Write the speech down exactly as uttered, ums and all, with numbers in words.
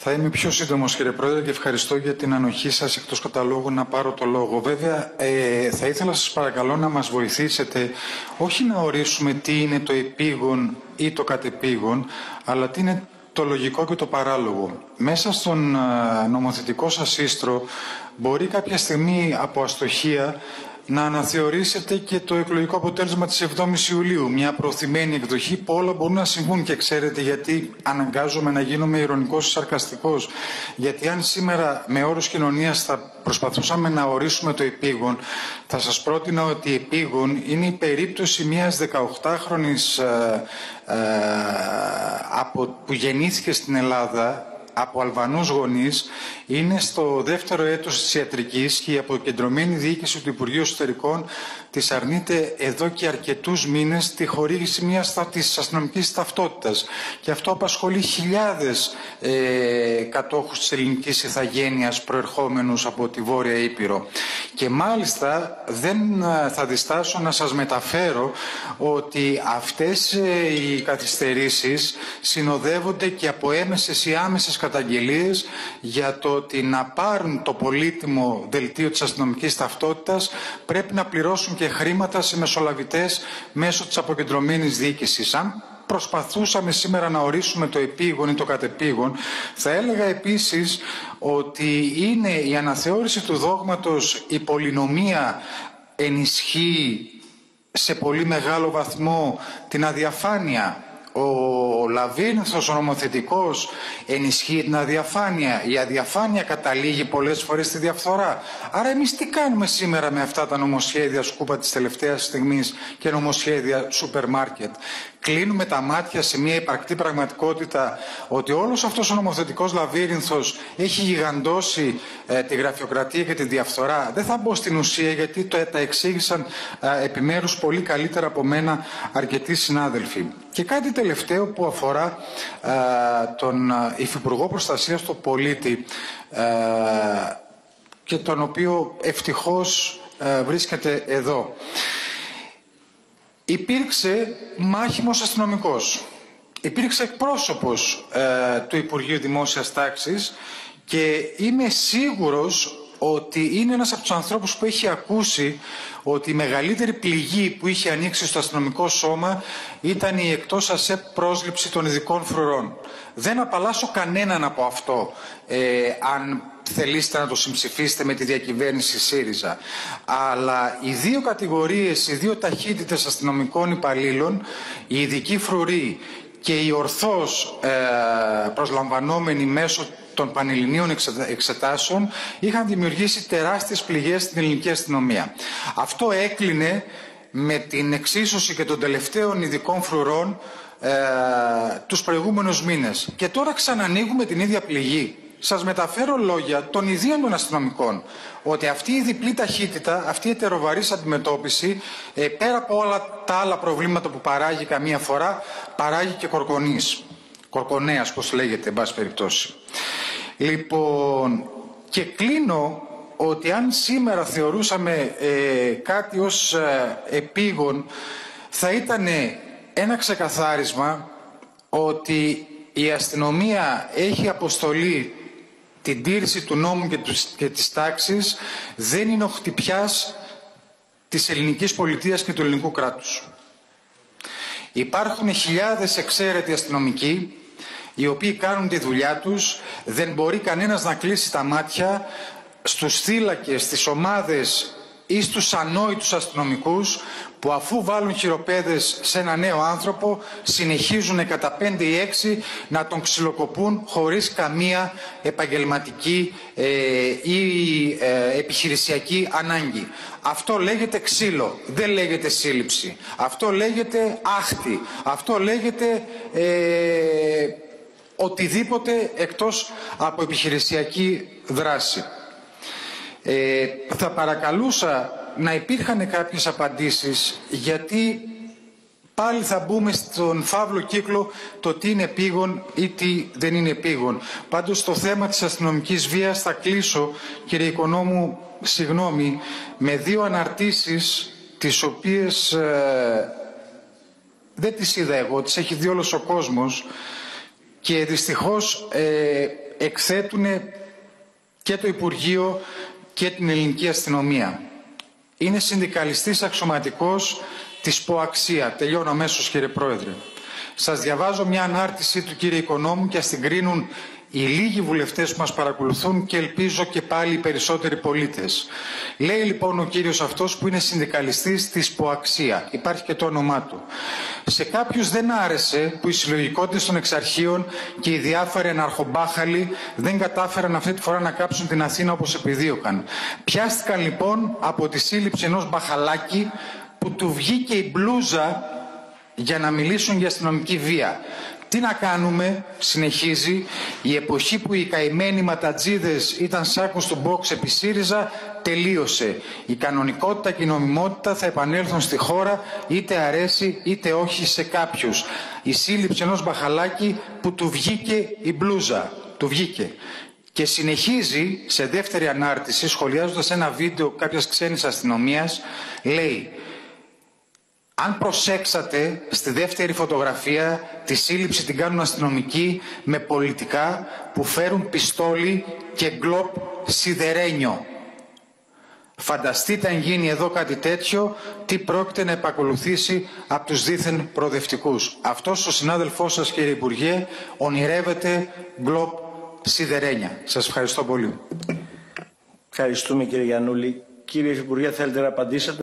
Θα είμαι πιο σύντομος, κύριε Πρόεδρε, και ευχαριστώ για την ανοχή σας εκτός καταλόγου να πάρω το λόγο. Βέβαια, ε, θα ήθελα σας παρακαλώ να μας βοηθήσετε όχι να ορίσουμε τι είναι το επίγον ή το κατεπίγον, αλλά τι είναι το λογικό και το παράλογο. Μέσα στον ε, νομοθετικό σας ίστρο μπορεί κάποια στιγμή από αστοχία να αναθεωρήσετε και το εκλογικό αποτέλεσμα της εβδόμης Ιουλίου, μια προωθημένη εκδοχή που όλα μπορούν να συμβούν, και ξέρετε γιατί αναγκάζομαι να γίνομαι ειρωνικός ή σαρκαστικός. Γιατί αν σήμερα με όρους κοινωνίας θα προσπαθούσαμε να ορίσουμε το επίγον, θα σας πρότεινα ότι επίγον είναι η περίπτωση μιας δεκαοκτάχρονης ε, ε, από, που γεννήθηκε στην Ελλάδα από Αλβανούς γονείς, είναι στο δεύτερο έτος της ιατρικής και η αποκεντρωμένη διοίκηση του Υπουργείου Εσωτερικών της αρνείται εδώ και αρκετούς μήνες τη χορήγηση μιας της αστυνομικής ταυτότητας. Και αυτό απασχολεί χιλιάδες ε, κατόχους της ελληνικής ηθαγένειας προερχόμενους από τη Βόρεια Ήπειρο. Και μάλιστα δεν θα διστάσω να σας μεταφέρω ότι αυτές ε, οι καθυστερήσεις συνοδεύονται και από έμεσες ή άμεσες καταγγελίες για το ότι να πάρουν το πολύτιμο δελτίο της αστυνομικής ταυτότητας πρέπει να πληρώσουν και χρήματα σε μεσολαβητές μέσω της αποκεντρωμένης διοίκησης. Αν προσπαθούσαμε σήμερα να ορίσουμε το επίγον ή το κατεπίγον, θα έλεγα επίσης ότι είναι η αναθεώρηση του δόγματος η πολυνομία ενισχύει σε πολύ μεγάλο βαθμό την αδιαφάνεια. Ο λαβύρινθος, ο νομοθετικός, ενισχύει την αδιαφάνεια. Η αδιαφάνεια καταλήγει πολλές φορές στη διαφθορά. Άρα εμείς τι κάνουμε σήμερα με αυτά τα νομοσχέδια σκούπα της τελευταίας στιγμής και νομοσχέδια σούπερ μάρκετ? Κλείνουμε τα μάτια σε μια υπαρκτή πραγματικότητα ότι όλος αυτός ο νομοθετικός λαβύρινθος έχει γιγαντώσει ε, τη γραφειοκρατία και τη διαφθορά? Δεν θα μπω στην ουσία, γιατί το, τα εξήγησαν ε, επιμέρους πολύ καλύτερα από μένα αρκετοί συνάδελφοι. Και κάτι τελευταίο που αφορά ε, τον Υφυπουργό Προστασίας του Πολίτη, ε, και τον οποίο ευτυχώς ε, βρίσκεται εδώ. Υπήρξε μάχημος αστυνομικός, υπήρξε εκπρόσωπος ε, του Υπουργείου Δημόσιας Τάξης και είμαι σίγουρος ότι είναι ένας από τους ανθρώπους που έχει ακούσει ότι η μεγαλύτερη πληγή που είχε ανοίξει στο αστυνομικό σώμα ήταν η εκτός ΑΣΕΠ πρόσληψη των ειδικών φρουρών. Δεν απαλλάσσω κανέναν από αυτό, ε, αν θελήσετε να το συμψηφίσετε με τη διακυβέρνηση ΣΥΡΙΖΑ. Αλλά οι δύο κατηγορίες, οι δύο ταχύτητες αστυνομικών υπαλλήλων, οι ειδικοί φρουροί και οι ορθώς ε, προσλαμβανόμενοι μέσω των πανελληνίων εξετάσεων, είχαν δημιουργήσει τεράστιες πληγές στην ελληνική αστυνομία. Αυτό έκλεινε με την εξίσωση και των τελευταίων ειδικών φρουρών ε, τους προηγούμενους μήνες. Και τώρα ξανανοίγουμε την ίδια πληγή. Σας μεταφέρω λόγια των ιδίων των αστυνομικών, ότι αυτή η διπλή ταχύτητα, αυτή η ετεροβαρής αντιμετώπιση, ε, πέρα από όλα τα άλλα προβλήματα που παράγει καμία φορά, παράγει και κορκονής. Κορκονέας, πώς λέγεται, εν πάση περιπτώσει. Λοιπόν, και κλείνω ότι αν σήμερα θεωρούσαμε ε, κάτι ως ε, επίγον, θα ήταν ένα ξεκαθάρισμα ότι η αστυνομία έχει αποστολή την τήρηση του νόμου και, του, και της τάξης, δεν είναι ο χτυπιάς της ελληνικής πολιτείας και του ελληνικού κράτους. Υπάρχουν χιλιάδες εξαίρετοι αστυνομικοί, οι οποίοι κάνουν τη δουλειά τους, δεν μπορεί κανένας να κλείσει τα μάτια στους θύλακες, στις ομάδες ή στους ανόητους αστυνομικούς που αφού βάλουν χειροπέδες σε ένα νέο άνθρωπο συνεχίζουν κατά πέντε ή έξι να τον ξυλοκοπούν χωρίς καμία επαγγελματική ε, ή ε, επιχειρησιακή ανάγκη. Αυτό λέγεται ξύλο, δεν λέγεται σύλληψη. Αυτό λέγεται άχτη. Αυτό λέγεται ε, οτιδήποτε εκτός από επιχειρησιακή δράση. Ε, θα παρακαλούσα να υπήρχαν κάποιες απαντήσεις, γιατί πάλι θα μπούμε στον φαύλο κύκλο το τι είναι επίγον ή τι δεν είναι επίγον. Πάντως στο θέμα της αστυνομικής βίας θα κλείσω, κύριε Οικονόμου, συγγνώμη, με δύο αναρτήσεις τις οποίες ε, δεν τις είδα εγώ, τις έχει δει όλος ο κόσμος και δυστυχώς ε, εκθέτουν και το Υπουργείο και την ελληνική αστυνομία. Είναι συνδικαλιστής αξιωματικός της ΠΟΑΞΙΑ. Τελειώνω αμέσως, κύριε Πρόεδρε. Σας διαβάζω μια ανάρτηση του κύριε Οικονόμου και ας την κρίνουν οι λίγοι βουλευτές που μας παρακολουθούν και ελπίζω και πάλι οι περισσότεροι πολίτες. Λέει λοιπόν ο κύριος αυτός που είναι συνδικαλιστής της ΠΟΑΞΙΑ. Υπάρχει και το όνομά του. Σε κάποιους δεν άρεσε που οι συλλογικότητες των εξαρχείων και οι διάφοροι αναρχομπάχαλοι δεν κατάφεραν αυτή τη φορά να κάψουν την Αθήνα όπως επιδίωκαν. Πιάστηκαν λοιπόν από τη σύλληψη ενός μπαχαλάκι που του βγήκε η μπλούζα για να μιλήσουν για αστυνομική βία. Τι να κάνουμε, συνεχίζει, η εποχή που οι καημένοι ματατζίδες ήταν σάκους του μπόξ επί ΣΥΡΙΖΑ τελείωσε. Η κανονικότητα και η νομιμότητα θα επανέλθουν στη χώρα, είτε αρέσει είτε όχι σε κάποιους. Η σύλληψη ενός μπαχαλάκι που του βγήκε η μπλούζα. Του βγήκε. Και συνεχίζει σε δεύτερη ανάρτηση, σχολιάζοντας ένα βίντεο κάποιας ξένης αστυνομίας, λέει: αν προσέξατε, στη δεύτερη φωτογραφία τη σύλληψη την κάνουν αστυνομικοί με πολιτικά που φέρουν πιστόλι και γκλοπ σιδερένιο. Φανταστείτε αν γίνει εδώ κάτι τέτοιο, τι πρόκειται να επακολουθήσει από τους δίθεν προοδευτικούς. Αυτός ο συνάδελφός σας, κύριε Υπουργέ, ονειρεύεται γκλοπ σιδερένια. Σας ευχαριστώ πολύ. Ευχαριστούμε, κύριε Γιαννούλη. Κύριε Υπουργέ, θέλετε να απαντήσετε?